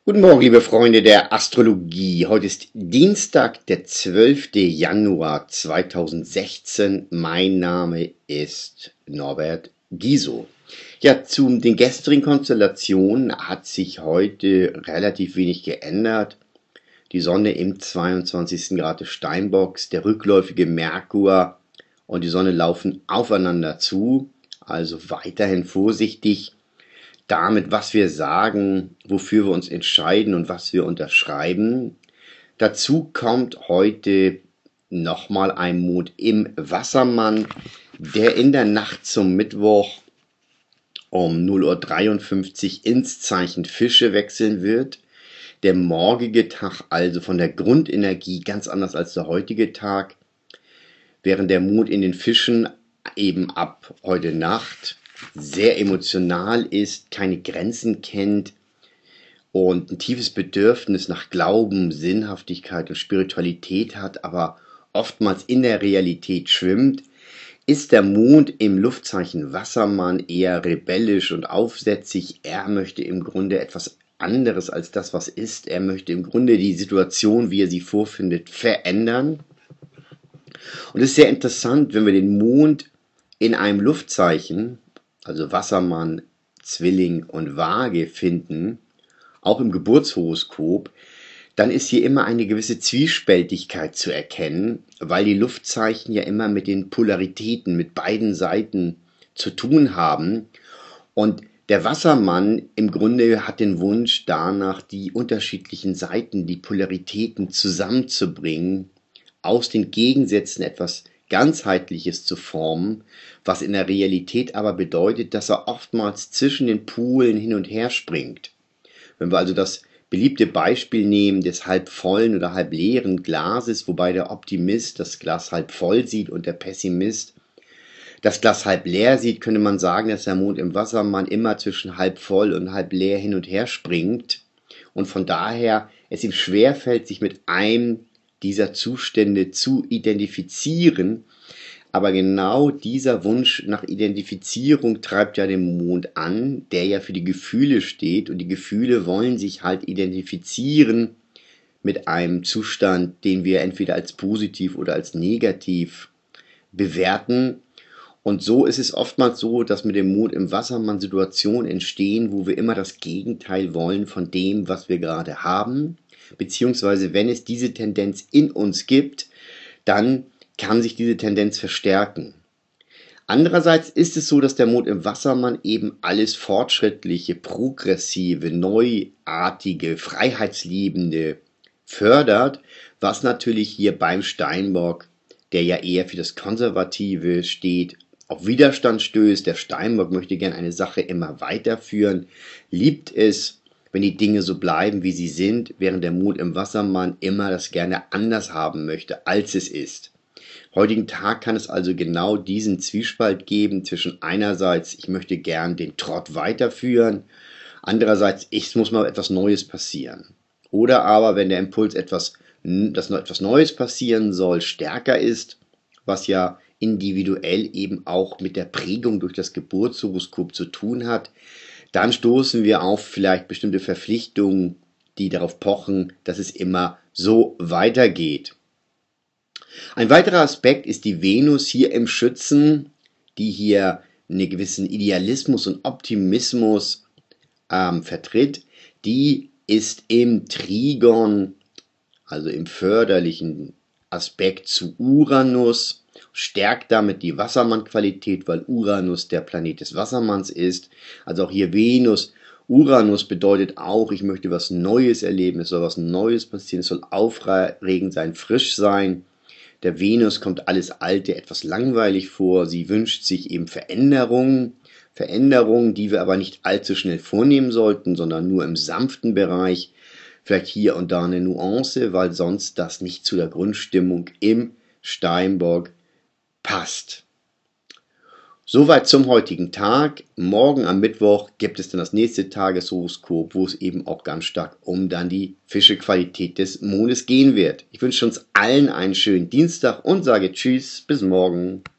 Guten Morgen, liebe Freunde der Astrologie. Heute ist Dienstag, der 12. Januar 2016. Mein Name ist Norbert Giso. Ja, zu den gestrigen Konstellationen hat sich heute relativ wenig geändert. Die Sonne im 22. Grad des Steinbocks, der rückläufige Merkur und die Sonne laufen aufeinander zu, also weiterhin vorsichtig damit, was wir sagen, wofür wir uns entscheiden und was wir unterschreiben. Dazu kommt heute nochmal ein Mond im Wassermann, der in der Nacht zum Mittwoch um 0:53 Uhr ins Zeichen Fische wechseln wird. Der morgige Tag also von der Grundenergie ganz anders als der heutige Tag, während der Mond in den Fischen eben ab heute Nacht sehr emotional ist, keine Grenzen kennt und ein tiefes Bedürfnis nach Glauben, Sinnhaftigkeit und Spiritualität hat, aber oftmals in der Realität schwimmt, ist der Mond im Luftzeichen Wassermann eher rebellisch und aufsätzig. Er möchte im Grunde etwas anderes als das, was ist. Er möchte im Grunde die Situation, wie er sie vorfindet, verändern. Und es ist sehr interessant, wenn wir den Mond in einem Luftzeichen, also Wassermann, Zwilling und Waage finden, auch im Geburtshoroskop, dann ist hier immer eine gewisse Zwiespältigkeit zu erkennen, weil die Luftzeichen ja immer mit den Polaritäten, mit beiden Seiten zu tun haben. Und der Wassermann im Grunde hat den Wunsch danach, die unterschiedlichen Seiten, die Polaritäten zusammenzubringen, aus den Gegensätzen etwas Ganzheitliches zu formen, was in der Realität aber bedeutet, dass er oftmals zwischen den Polen hin und her springt. Wenn wir also das beliebte Beispiel nehmen des halb vollen oder halb leeren Glases, wobei der Optimist das Glas halb voll sieht und der Pessimist das Glas halb leer sieht, könnte man sagen, dass der Mond im Wassermann immer zwischen halb voll und halb leer hin und her springt und von daher es ihm schwerfällt, sich mit einem dieser Zustände zu identifizieren. Aber genau dieser Wunsch nach Identifizierung treibt ja den Mond an, der ja für die Gefühle steht. Und die Gefühle wollen sich halt identifizieren mit einem Zustand, den wir entweder als positiv oder als negativ bewerten. Und so ist es oftmals so, dass mit dem Mond im Wassermann Situationen entstehen, wo wir immer das Gegenteil wollen von dem, was wir gerade haben. Beziehungsweise wenn es diese Tendenz in uns gibt, dann kann sich diese Tendenz verstärken. Andererseits ist es so, dass der Mond im Wassermann eben alles Fortschrittliche, Progressive, Neuartige, Freiheitsliebende fördert, was natürlich hier beim Steinbock, der ja eher für das Konservative steht, auf Widerstand stößt. Der Steinbock möchte gern eine Sache immer weiterführen, liebt es, wenn die Dinge so bleiben, wie sie sind, während der Mond im Wassermann immer das gerne anders haben möchte, als es ist. Heutigen Tag kann es also genau diesen Zwiespalt geben zwischen einerseits, ich möchte gern den Trott weiterführen, andererseits, es muss mal etwas Neues passieren. Oder aber, wenn der Impuls dass noch etwas Neues passieren soll, stärker ist, was ja individuell eben auch mit der Prägung durch das Geburtshoroskop zu tun hat, dann stoßen wir auf vielleicht bestimmte Verpflichtungen, die darauf pochen, dass es immer so weitergeht. Ein weiterer Aspekt ist die Venus hier im Schützen, die hier einen gewissen Idealismus und Optimismus vertritt. Die ist im Trigon, also im förderlichen Aspekt zu Uranus, stärkt damit die Wassermann-Qualität, weil Uranus der Planet des Wassermanns ist. Also auch hier Venus. Uranus bedeutet auch, ich möchte was Neues erleben, es soll was Neues passieren, es soll aufregend sein, frisch sein. Der Venus kommt alles Alte etwas langweilig vor, sie wünscht sich eben Veränderungen, die wir aber nicht allzu schnell vornehmen sollten, sondern nur im sanften Bereich. Vielleicht hier und da eine Nuance, weil sonst das nicht zu der Grundstimmung im Steinbock passt. Soweit zum heutigen Tag. Morgen am Mittwoch gibt es dann das nächste Tageshoroskop, wo es eben auch ganz stark um dann die Fischequalität des Mondes gehen wird. Ich wünsche uns allen einen schönen Dienstag und sage Tschüss, bis morgen.